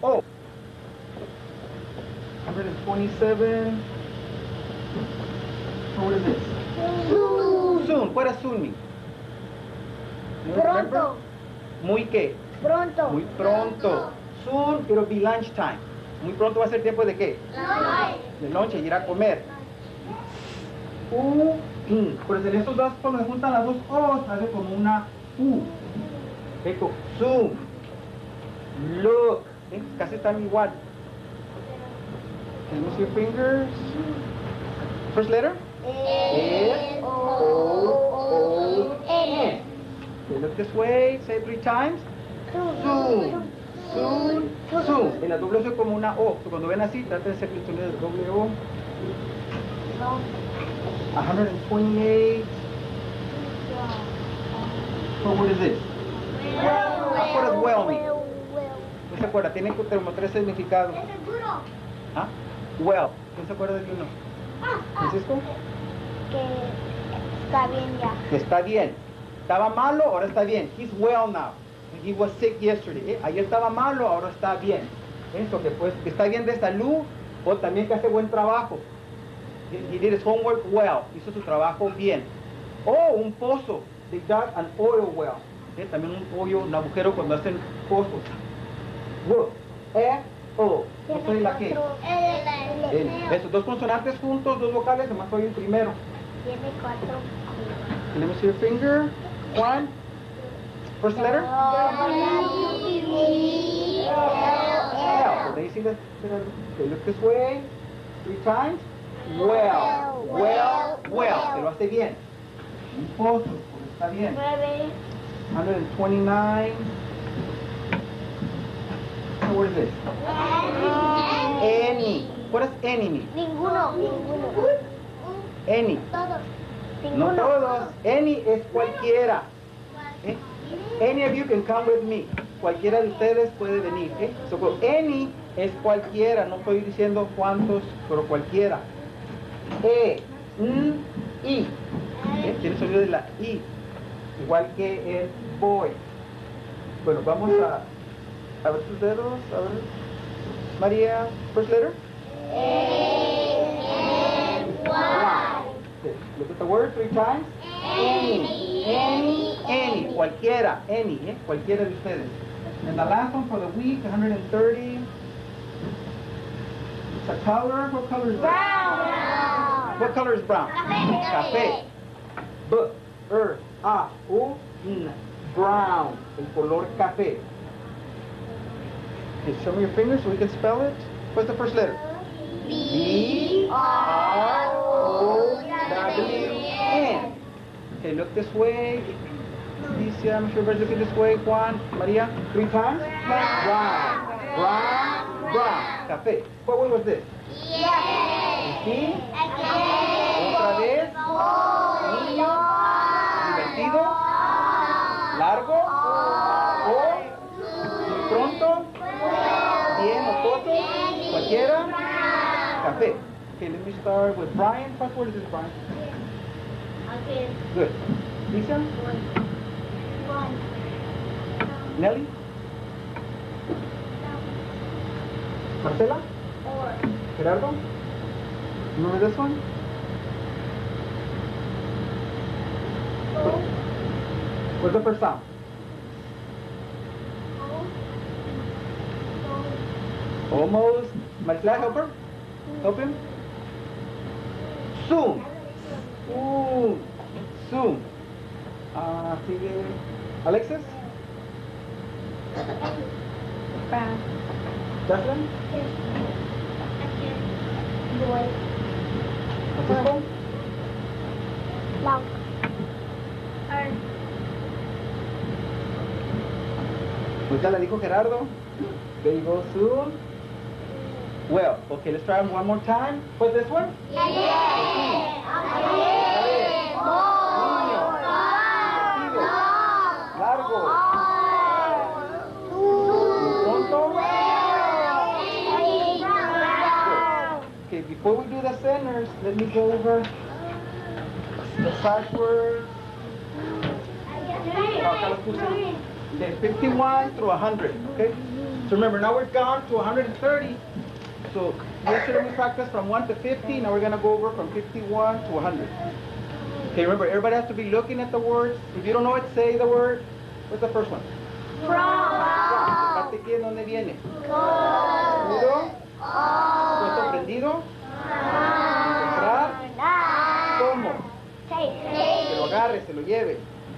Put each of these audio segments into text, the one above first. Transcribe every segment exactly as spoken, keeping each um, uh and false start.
O. one twenty-seven. What is this? Soon. Soon. What does soon mean? You remember? Pronto. Muy qué? Pronto. Muy pronto. Soon it'll be lunchtime. Muy pronto va a ser tiempo de qué? De noche, ir a comer. U, in. Por eso en estos dos, cuando se juntan las dos O, sale como una U. Eco, soon. Look. ¿Eh? Casi están igual. Can you see your fingers? First letter? S, O, O, N. Okay, look this way. Say it three times. Soon. Soon. Soon. En la doble O es como una O. So, cuando ven así, traten de hacer el sonido de doble O. one twenty-eight. So what is this? What does well mean? ¿Quién se acuerda? Tiene como tres significados. ¿Ah? Well. ¿Quién se acuerda de uno? ¿Francisco? Que está bien ya. Que está bien. Estaba malo, ahora está bien. He's well now. He was sick yesterday. ¿Eh? Ayer estaba malo, ahora está bien. Eso, que pues que está bien de salud, o también que hace buen trabajo. He, he did his homework well. Hizo su trabajo bien. O un pozo. They dug an oil well. ¿Eh? También un hoyo, un agujero cuando hacen pozos. W, E, O. No soy la que. El, esos dos consonantes juntos, dos vocales, nomás soy el primero. Tiene cuatro. Let me see your finger. One. First letter? L. L. They see the, they look this way. Three times. Well. Well. Well. Se lo hace bien. Un pozo. Pues está bien. Nueve. one twenty-nine. So what is this? Any. What does any mean? Ninguno. Ninguno. Any. Todos. No Ninguno. todos. Any es cualquiera. ¿Eh? Any of you can come with me. Cualquiera de ustedes puede venir. ¿Eh? So, any es cualquiera. No estoy diciendo cuántos, pero cualquiera. E, N, I. ¿Eh? Tiene sonido de la I. Igual que el boy. Bueno, vamos a, a ver tus dedos. A ver. María, first letter? Okay. Look at the word three times. Any. Any. Any. Cualquiera. Any. ¿Eh? Cualquiera de ustedes. And the last one for the week, one thirty. It's a color. What color is that? Brown. What color is brown? Café. B, R, A, U, N. Brown. El color café. Okay, show me your fingers so we can spell it. What's the first letter? B, R, O, W, N. Okay, look this way. Alicia, I'm sure everybody's looking this way. Juan, Maria, three times. Brown. Brown. Brown. Café. What one was this? Sí. Otra vez. Niño. Divertido. Largo. O. Muy pronto. Bien o poco. Cualquiera. Café. Okay, let me start with Brian. What word is this, Brian? Good. Lisa? Nelly? Marcela? Gerardo? Remember this one? What's the first sound? Almost. Marcela, help her? Help him? Soon. Soon. Soon. Uh, sigue. Alexis? Brown. Jocelyn? Francisco? Long. Ahorita le dijo Gerardo. There you go, soon. Well, okay, let's try them one more time. What's this one? Largo. Pronto. Okay, before we do the centers, let me go over the side words. Okay, fifty-one through one hundred, okay? So remember, now we've gone to one hundred thirty. So yesterday we practiced from one to fifty. Now we're going to go over from fifty-one to one hundred. Okay, remember, everybody has to be looking at the words. If you don't know it, say the word. What's the first one? From. ¿Qué dónde viene? Go. Puro. Puesto prendido. Comprar. ¿Cómo? Que lo agarre, se lo lleve.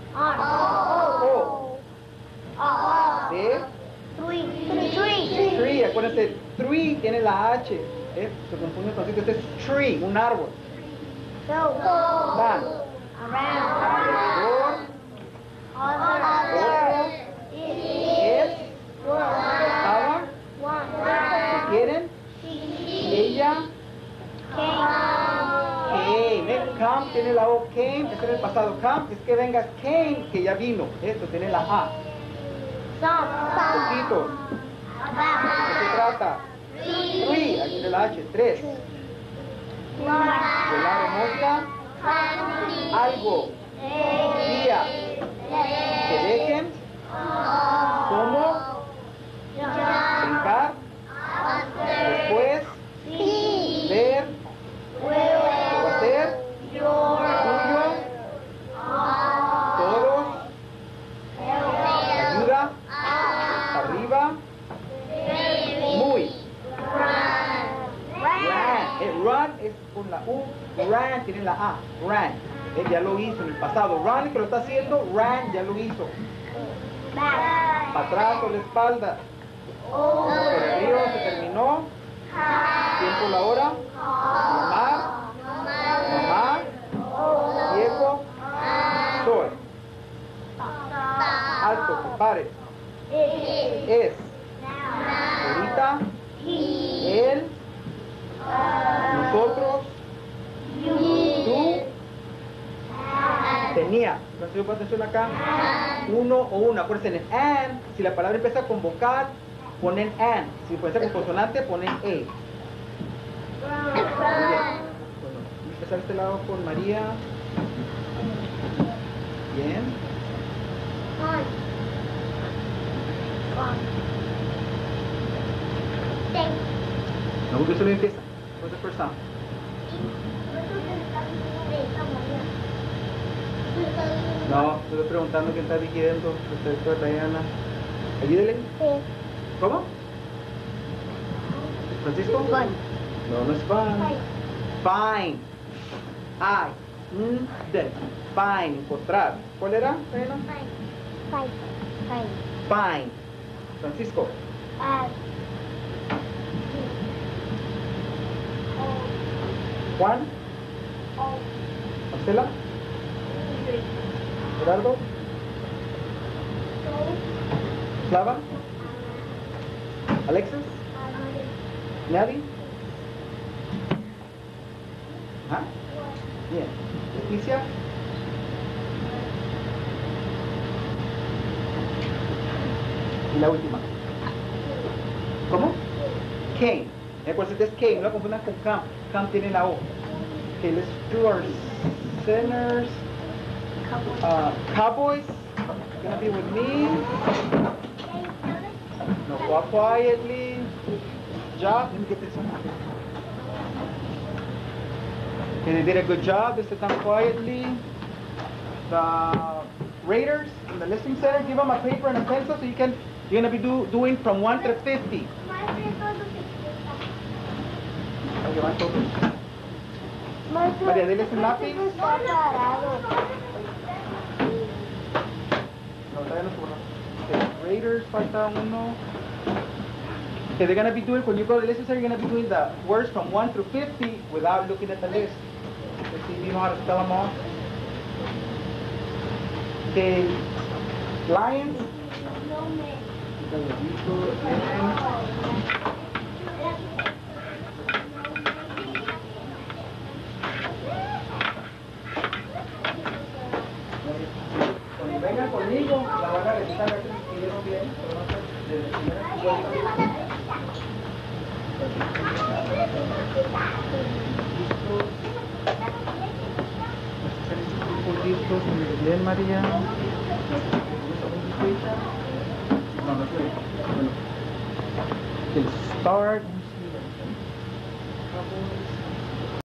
O. De. Tree. Acuérdense, tree tiene la H. ¿Eh? Se confunde con este es tree, un árbol. Van. Alrededor. Otro. Es. Estaba. Si quieren. Ella. Came. ¿Eh? Come tiene la O. Came. Este es el pasado. Come es que venga. Came, que ya vino. Esto tiene la A. Poquito. ¿De qué se trata? Three. Aquí tiene la H. Tres. Volar o mosca. Algo. Día. Que dejen. ¿Cómo? Brincar. Después. Ver. Hacer. Tuyo. Todos. Ayuda. Arriba. Muy. Ran. Eh, run es con la U. Ran tiene la A. Ran. Él ya lo hizo en el pasado. Run, que lo está haciendo, ran, ya lo hizo. Para atrás o la espalda. Por el río se terminó. Tiempo la hora. Mamá. Mamá. Viejo. Soy. Alto, que pare. Es. Ahorita. Él. Nosotros. Tú. Tenía. Entonces yo pongo atención acá. Uno o una. Acuérdense, en and, si la palabra empieza con vocal, ponen and. Si empieza con consonante, ponen a. Muy bien. Bueno, voy a empezar este lado con María. Bien. No, porque solo empieza. What's the first sound? No, estoy preguntando quién está diciendo. Usted, Diana. Ayúdele. Sí. ¿Cómo? ¿Francisco? Fun. No, no es fun. Fine. I. Mm, de. Fine. Encontrar. ¿Cuál era, Diana? Fine. Fine. Fine. Francisco. Juan. Marcela. Gerardo. Slava. Alexis. Nelly. ¿Ah? Bien. Leticia. Y la última. ¿Cómo? Came. Eh, por eso es Came, no la confundan con Cam. Cam tiene la O. Okay, let's do our sinners. Uh, Cowboys. Gonna be with me. No, walk quietly. Job. Let me get this one. Okay, they did a good job. They sit down quietly. The Raiders in the listening center, give them a paper and a pencil so you can. You're gonna be do, doing from one to fifty. Okay, one, two, three. María, dile un lápiz. No, todavía no subo. Okay, Raiders, falta uno. Okay, they're gonna be doing, when you go to the listening center, you're gonna be doing the words from one through fifty without looking at the list. Let's see if you know how to spell them all. Okay, Lions. Cuando vengan conmigo, la van a revisar a ver si escribieron bien, pero no sé, desde primera listos, muy bien, María. No, no sé. Bueno. can start